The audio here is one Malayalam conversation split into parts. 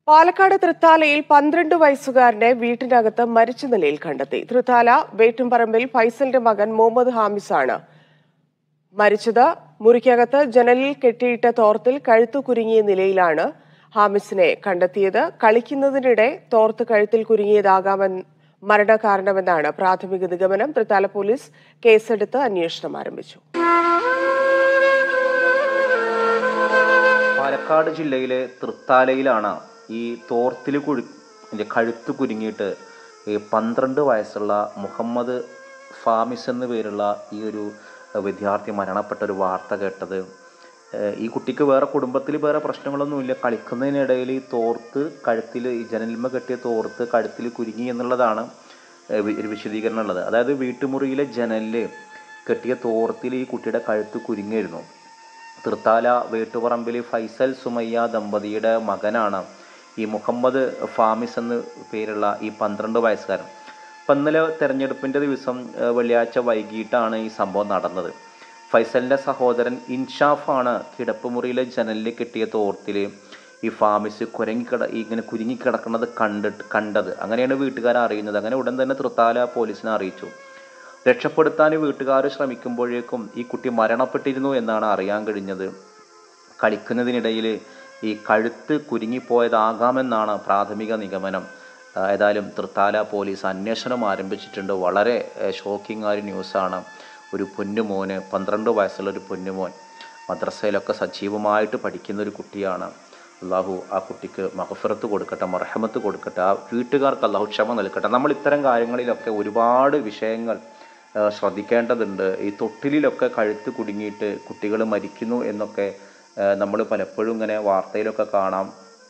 പാലക്കാട് തൃത്താലയിൽ 12 വയസ്സുകാരനെ വീട്ടിനകത്ത് മരിച്ച നിലയിൽ കണ്ടെത്തി. തൃത്താല വേട്ടുംപറമ്പിൽ ഫൈസലിന്റെ മകൻ മുഹമ്മദ് ഹാമിസാണ് മരിച്ചത്. മുറിക്കകത്ത് ജനലിൽ കെട്ടിയിട്ട തോർത്തിൽ കഴുത്തു കുരുങ്ങിയ നിലയിലാണ് ഹാമിസിനെ കണ്ടെത്തിയത്. കളിക്കുന്നതിനിടെ തോർത്ത് കഴുത്തിൽ കുരുങ്ങിയതാകാമെന്ന് മരണകാരണമെന്നാണ് പ്രാഥമിക നിഗമനം. തൃത്താല പോലീസ് കേസെടുത്ത് അന്വേഷണം ആരംഭിച്ചു. പാലക്കാട് ജില്ലയിലെ തൃത്താലയിലാണ് ഈ തോർത്തിൽ കഴുത്ത് കുരുങ്ങിയിട്ട് 12 വയസ്സുള്ള മുഹമ്മദ് ഫാമിസ് എന്ന പേരുള്ള ഈ ഒരു വിദ്യാർത്ഥി മരണപ്പെട്ട ഒരു വാർത്ത കേട്ടത്. ഈ കുട്ടിക്ക് കുടുംബത്തിൽ വേറെ പ്രശ്നങ്ങളൊന്നുമില്ല. കളിക്കുന്നതിനിടയിൽ ഈ തോർത്ത് കഴുത്തിൽ, ഈ ജനലിന്മേൽ കെട്ടിയ തോർത്ത് കഴുത്തിൽ കുരുങ്ങി എന്നുള്ളതാണ് ഒരു വിശദീകരണം ഉള്ളത്. അതായത് വീട്ടുമുറിയിലെ ജനലിൽ കെട്ടിയ തോർത്തിൽ ഈ കുട്ടിയുടെ കഴുത്ത് കുരുങ്ങിയിരുന്നു. തൃത്താല വേട്ടുപറമ്പിൽ ഫൈസൽ സുമയ്യ ദമ്പതിയുടെ മകനാണ് ഈ മുഹമ്മദ് ഫാമിസ് എന്ന് പേരുള്ള ഈ 12 വയസ്സുകാരൻ. അപ്പം ഇന്നലെ തെരഞ്ഞെടുപ്പിൻ്റെ ദിവസം വെള്ളിയാഴ്ച വൈകിട്ടാണ് ഈ സംഭവം നടന്നത്. ഫൈസലിൻ്റെ സഹോദരൻ ഇൻഷാഫാണ് കിടപ്പുമുറിയിലെ ജനലിൽ കെട്ടിയ തോർത്തിൽ ഈ ഫാമിസ് ഇങ്ങനെ കുരുങ്ങിക്കിടക്കുന്നത് കണ്ടത്. അങ്ങനെയാണ് വീട്ടുകാരെ അറിയുന്നത്. അങ്ങനെ ഉടൻ തന്നെ തൃത്താല പോലീസിനെ അറിയിച്ചു. രക്ഷപ്പെടുത്താൻ വീട്ടുകാർ ശ്രമിക്കുമ്പോഴേക്കും ഈ കുട്ടി മരണപ്പെട്ടിരുന്നു എന്നാണ് അറിയാൻ കഴിഞ്ഞത്. കളിക്കുന്നതിനിടയിൽ ഈ കഴുത്ത് കുരുങ്ങിപ്പോയതാകാമെന്നാണ് പ്രാഥമിക നിഗമനം. ഏതായാലും തൃത്താല പോലീസ് അന്വേഷണം ആരംഭിച്ചിട്ടുണ്ട്. വളരെ ഷോക്കിംഗ് ആയ ന്യൂസാണ്. ഒരു പൊന്നുമോന്, 12 വയസ്സുള്ള ഒരു പൊന്നുമോൻ, മദ്രസയിലൊക്കെ സജീവമായിട്ട് പഠിക്കുന്ന ഒരു കുട്ടിയാണ്. അള്ളാഹു ആ കുട്ടിക്ക് മഗ്ഫിറത്ത് കൊടുക്കട്ടെ, മർഹമത്ത് കൊടുക്കട്ടെ. ആ വീട്ടുകാർക്ക് അള്ളാഹു ക്ഷമ നൽകട്ടെ. നമ്മൾ ഇത്തരം കാര്യങ്ങളിലൊക്കെ ഒരുപാട് വിഷയങ്ങൾ ശ്രദ്ധിക്കേണ്ടതുണ്ട്. ഈ തൊട്ടിലൊക്കെ കഴുത്ത് കുടുങ്ങിയിട്ട് കുട്ടികൾ മരിക്കുന്നു എന്നൊക്കെ നമ്മൾ പലപ്പോഴും ഇങ്ങനെ വാർത്തയിലൊക്കെ കാണാം.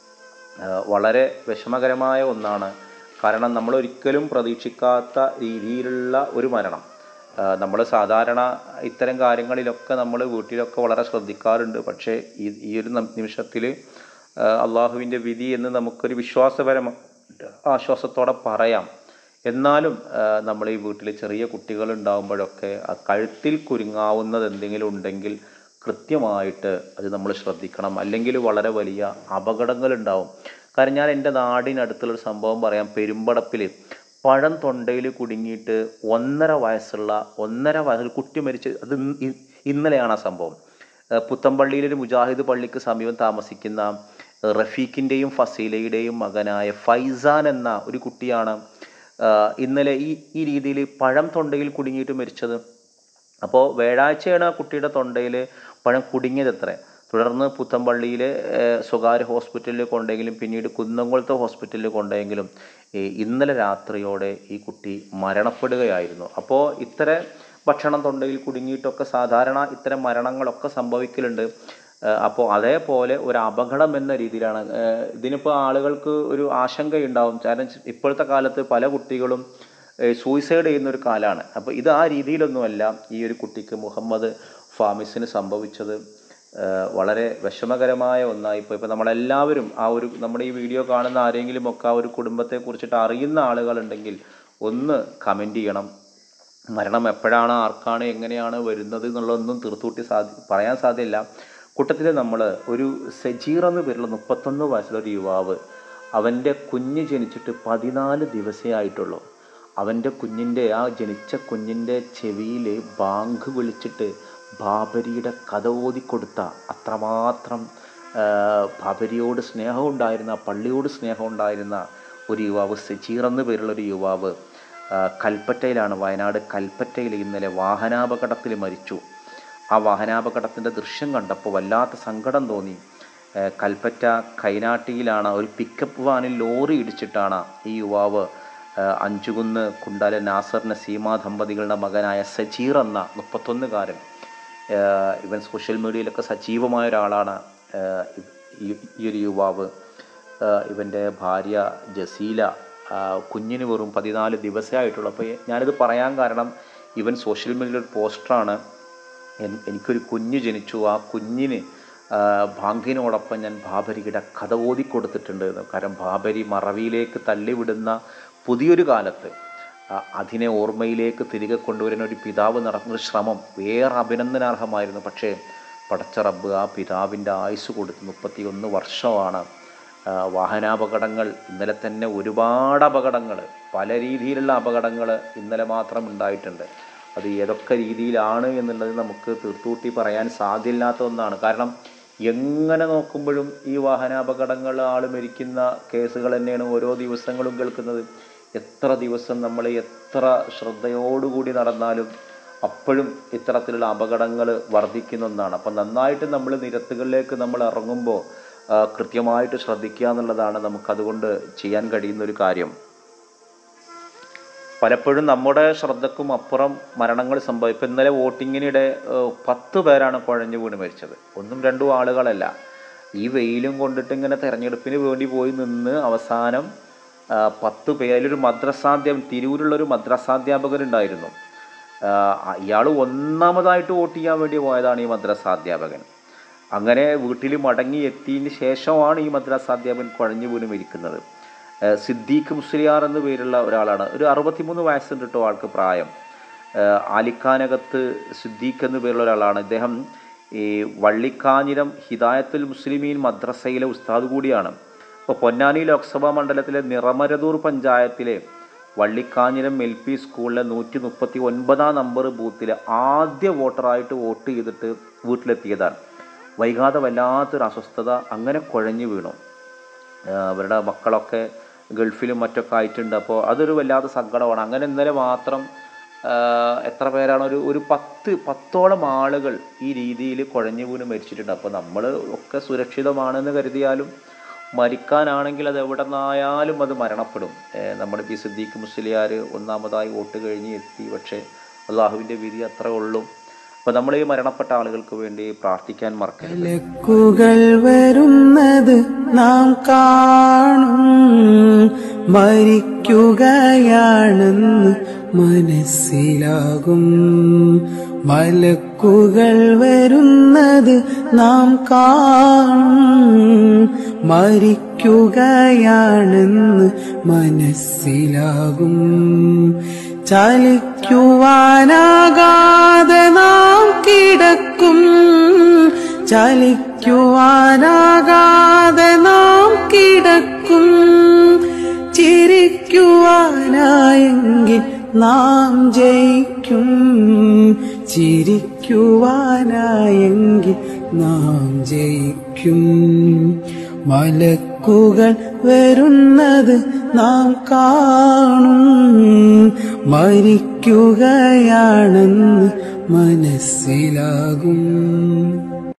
വളരെ വിഷമകരമായ ഒന്നാണ്. കാരണം നമ്മളൊരിക്കലും പ്രതീക്ഷിക്കാത്ത രീതിയിലുള്ള ഒരു മരണം. നമ്മൾ സാധാരണ ഇത്തരം കാര്യങ്ങളിലൊക്കെ നമ്മൾ വീട്ടിലൊക്കെ വളരെ ശ്രദ്ധിക്കാറുണ്ട്. പക്ഷേ ഈ ഒരു നിമിഷത്തിൽ അള്ളാഹുവിൻ്റെ വിധി എന്ന് നമുക്കൊരു ആശ്വാസത്തോടെ പറയാം. എന്നാലും നമ്മൾ ഈ വീട്ടിൽ ചെറിയ കുട്ടികളുണ്ടാകുമ്പോഴൊക്കെ ആ കഴുത്തിൽ കുരുങ്ങാവുന്നത് എന്തെങ്കിലും ഉണ്ടെങ്കിൽ കൃത്യമായിട്ട് അത് നമ്മൾ ശ്രദ്ധിക്കണം. അല്ലെങ്കിൽ വളരെ വലിയ അപകടങ്ങളുണ്ടാവും. കാരണം ഞാൻ എൻ്റെ നാടിനടുത്തുള്ളൊരു സംഭവം പറയാം. പെരുമ്പടപ്പിൽ പഴം തൊണ്ടയിൽ കുടുങ്ങിയിട്ട് 1.5 വയസ്സുള്ള കുട്ടി മരിച്ച്. അത് ഇന്നലെയാണ് ആ സംഭവം. പുത്തമ്പള്ളിയിലൊരു മുജാഹിദ് പള്ളിക്ക് സമീപം താമസിക്കുന്ന റഫീഖിൻ്റെയും ഫസീലയുടെയും മകനായ ഫൈസാൻ എന്ന ഒരു കുട്ടിയാണ് ഇന്നലെ ഈ രീതിയിൽ പഴം തൊണ്ടയിൽ കുടുങ്ങിയിട്ട് മരിച്ചത്. അപ്പോൾ വ്യാഴാഴ്ചയാണ് ആ കുട്ടിയുടെ തൊണ്ടയിൽ പഴം കുടുങ്ങിയതത്രേ. തുടർന്ന് പുത്തമ്പള്ളിയിലെ സ്വകാര്യ ഹോസ്പിറ്റലിൽ കൊണ്ടെങ്കിലും പിന്നീട് കുന്നംകുളത്തെ ഹോസ്പിറ്റലിൽ കൊണ്ടെങ്കിലും ഇന്നലെ രാത്രിയോടെ ഈ കുട്ടി മരണപ്പെടുകയായിരുന്നു. അപ്പോൾ ഇത്തരം ഭക്ഷണം തൊണ്ടയിൽ കുടുങ്ങിയിട്ടൊക്കെ സാധാരണ ഇത്തരം മരണങ്ങളൊക്കെ സംഭവിക്കലുണ്ട്. അപ്പോൾ അതേപോലെ ഒരു അപകടം എന്ന രീതിയിലാണ് ഇതിനിപ്പോൾ ആളുകൾക്ക് ഒരു ആശങ്കയുണ്ടാവും. കാരണം ഇപ്പോഴത്തെ കാലത്ത് പല കുട്ടികളും സൂയിസൈഡ് ചെയ്യുന്ന ഒരു കാലമാണ്. അപ്പോൾ ഇത് ആ രീതിയിലൊന്നുമല്ല ഈ ഒരു കുട്ടിക്ക് മുഹമ്മദ് ഫാമിസിന് സംഭവിച്ചത്. വളരെ വിഷമകരമായ ഒന്നായി. ഇപ്പോൾ നമ്മളെല്ലാവരും നമ്മുടെ ഈ വീഡിയോ കാണുന്ന ആരെങ്കിലും ഒക്കെ ആ ഒരു കുടുംബത്തെ കുറിച്ചിട്ട് അറിയുന്ന ആളുകളുണ്ടെങ്കിൽ ഒന്ന് കമൻറ്റ് ചെയ്യണം. മരണം എപ്പോഴാണ്, ആർക്കാണ്, എങ്ങനെയാണ് വരുന്നത് എന്നുള്ളതൊന്നും തീർത്തുകൂട്ടി പറയാൻ സാധ്യമല്ല. കൂട്ടത്തിൽ നമ്മൾ ഒരു സജീർ എന്ന് പേരുള്ള 31 വയസ്സുള്ള ഒരു യുവാവ്, അവൻ്റെ കുഞ്ഞ് ജനിച്ചിട്ട് 14 ദിവസമേ ആയിട്ടുള്ളൂ. അവൻ്റെ ജനിച്ച കുഞ്ഞിൻ്റെ ചെവിയിൽ ബാങ്ക് വിളിച്ചിട്ട് ബാബരിയുടെ കഥ ഓതിക്കൊടുത്ത അത്രമാത്രം ബാബരിയോട് സ്നേഹമുണ്ടായിരുന്ന, പള്ളിയോട് സ്നേഹമുണ്ടായിരുന്ന ഒരു യുവാവ്, സജീർ എന്ന് പേരുള്ളൊരു യുവാവ് കൽപ്പറ്റയിലാണ്. വയനാട് കൽപ്പറ്റയിൽ ഇന്നലെ വാഹനാപകടത്തിൽ മരിച്ചു. ആ വാഹനാപകടത്തിൻ്റെ ദൃശ്യം കണ്ടപ്പോൾ വല്ലാത്ത സങ്കടം തോന്നി. കൽപ്പറ്റ കൈനാട്ടിയിലാണ് ഒരു പിക്കപ്പ് വാനിൽ ലോറി ഇടിച്ചിട്ടാണ് ഈ യുവാവ് അഞ്ചുകുന്ന് കുണ്ടാലെ നാസർ നസീമ ദമ്പതികളുടെ മകനായ സജീർ എന്ന 31-കാരൻ. ഇവൻ സോഷ്യൽ മീഡിയയിലൊക്കെ സജീവമായ ഒരാളാണ് ഈ ഒരു യുവാവ്. ഇവൻ്റെ ഭാര്യ ജസീല, കുഞ്ഞിന് വെറും 14 ദിവസമേ ആയിട്ടുള്ളൂ. അപ്പോൾ ഞാനിത് പറയാൻ കാരണം, ഇവൻ സോഷ്യൽ മീഡിയയിൽ ഒരു പോസ്റ്ററാണ്. എനിക്കൊരു കുഞ്ഞ് ജനിച്ചു, ആ കുഞ്ഞിന് ബാങ്കിനോടൊപ്പം ഞാൻ ബാബരിയുടെ കഥ ഓതിക്കൊടുത്തിട്ടുണ്ട്. കാരണം ബാബരി മറവിയിലേക്ക് തള്ളിവിടുന്ന പുതിയൊരു കാലത്ത് അതിനെ ഓർമ്മയിലേക്ക് തിരികെ കൊണ്ടുവരാൻ ഒരു പിതാവ് നടത്തുന്നൊരു ശ്രമം വേറെ അഭിനന്ദനാർഹമായിരുന്നു. പക്ഷേ പടച്ച റബ്ബ് ആ പിതാവിൻ്റെ ആയുസ് കൊടുത്ത് 31 വർഷമാണ് വാഹനാപകടങ്ങൾ ഇന്നലെ തന്നെ ഒരുപാട് അപകടങ്ങൾ, പല രീതിയിലുള്ള അപകടങ്ങൾ ഇന്നലെ മാത്രം ഉണ്ടായിട്ടുണ്ട്. അത് ഏതൊക്കെ രീതിയിലാണ് എന്നുള്ളത് നമുക്ക് തീർത്തുകൂട്ടി പറയാൻ സാധ്യമില്ലാത്ത ഒന്നാണ്. കാരണം എങ്ങനെ നോക്കുമ്പോഴും ഈ വാഹനാപകടങ്ങൾ, ആൾ മരിക്കുന്ന കേസുകൾ തന്നെയാണ് ഓരോ ദിവസങ്ങളും കേൾക്കുന്നത്. എത്ര ദിവസം നമ്മൾ എത്ര ശ്രദ്ധയോടുകൂടി നടന്നാലും അപ്പോഴും ഇത്തരത്തിലുള്ള അപകടങ്ങൾ വർദ്ധിക്കുന്ന ഒന്നാണ്. അപ്പം നന്നായിട്ട് നമ്മൾ നിരത്തുകളിലേക്ക് നമ്മൾ ഇറങ്ങുമ്പോൾ കൃത്യമായിട്ട് ശ്രദ്ധിക്കുക എന്നുള്ളതാണ് നമുക്കതുകൊണ്ട് ചെയ്യാൻ കഴിയുന്ന ഒരു കാര്യം. പലപ്പോഴും നമ്മുടെ ശ്രദ്ധക്കും അപ്പുറം മരണങ്ങൾ സംഭവിക്കും. ഇപ്പം ഇന്നലെ വോട്ടിങ്ങിനിടെ 10 പേരാണ് കുഴഞ്ഞു വീണ് മരിച്ചത്. 1-2 ആളുകളല്ല. ഈ വെയിലും കൊണ്ടിട്ട് ഇങ്ങനെ തെരഞ്ഞെടുപ്പിന് വേണ്ടി പോയി നിന്ന് അവസാനം 10 പേരിലൊരു തിരൂരുള്ളൊരു മദ്രസാധ്യാപകരുണ്ടായിരുന്നു. ഇയാൾ ഒന്നാമതായിട്ട് വോട്ട് ചെയ്യാൻ വേണ്ടി പോയതാണ് ഈ മദ്രസാധ്യാപകൻ. അങ്ങനെ വീട്ടിൽ മടങ്ങി എത്തിയതിന് ശേഷമാണ് ഈ മദ്രസാധ്യാപകൻ കുഴഞ്ഞു വീണ് മരിക്കുന്നത്. സിദ്ദീഖ് മുസ്ലിയാർ എന്ന പേരുള്ള ഒരാളാണ്. ഒരു 63 വയസ്സുണ്ട് കേട്ടോ ആൾക്ക് പ്രായം. ആലിക്കാനകത്ത് സിദ്ദീഖ് എന്ന പേരുള്ള ഒരാളാണ്. ഇദ്ദേഹം ഈ വള്ളിക്കാഞ്ഞിരം ഹിദായത്തുൽ മുസ്ലിമീൻ മദ്രസയിലെ ഉസ്താദ് കൂടിയാണ്. ഇപ്പോൾ പൊന്നാനി ലോക്സഭാ മണ്ഡലത്തിലെ നിറമരദൂർ പഞ്ചായത്തിലെ വള്ളിക്കാഞ്ഞിരം LP സ്കൂളിലെ 139 നമ്പർ ബൂത്തിൽ ആദ്യ വോട്ടറായിട്ട് വോട്ട് ചെയ്തിട്ട് വീട്ടിലെത്തിയതാണ്. വൈകാതെ വല്ലാത്തൊരു അസ്വസ്ഥത, അങ്ങനെ കുഴഞ്ഞു വീണു. അവരുടെ മക്കളൊക്കെ ഗൾഫിലും മറ്റൊക്കെ ആയിട്ടുണ്ട്. അപ്പോൾ അതൊരു വല്ലാത്ത സങ്കടമാണ്. അങ്ങനെ ഇന്നലെ മാത്രം എത്ര പേരാണ്, ഒരു 10ഓളം ആളുകൾ ഈ രീതിയിൽ കുഴഞ്ഞു വീണ് മരിച്ചിട്ടുണ്ട്. അപ്പോൾ നമ്മൾ ഒക്കെ സുരക്ഷിതമാണെന്ന് കരുതിയാലും മരിക്കാനാണെങ്കിൽ അത് എവിടെ നിന്നായാലും അത് മരണപ്പെടും. നമ്മുടെ പി സിദ്ദീഖ് മുസ്ലിയാർ ഒന്നാമതായി വോട്ട് കഴിഞ്ഞ് എത്തി. പക്ഷേ അള്ളാഹുവിൻ്റെ വിധി അത്ര ഉള്ളൂ. അപ്പോൾ നമ്മൾ ഈ മരണപ്പെട്ട ആളുകൾക്ക് വേണ്ടി പ്രാർത്ഥിക്കാൻ മറക്കരുത്. മലക്കുകൾ വരുന്നത് നാം കാണും, മരിക്കുകയാണെന്ന് മനസ്സിലാകും. മലക്കുകൾ വരുന്നത് നാം കാണും, മരിക്കുകയാണെന്ന് മനസ്സിലാകും. ചലിക്കുവാനാകാതെ നാം കിടക്കും, ചലിക്കുവാനാകാതെ നാം കിടക്കും. ചിരിക്കുവാനായെങ്കിൽ നാം ജയിക്കും, ചിരിക്കുവാനായെങ്കിൽ നാം ജയിക്കും. മലക്കുകൾ വരുന്നത് നാം കാണും, മരിക്കുകയാണെന്ന് മനസ്സിലാകും.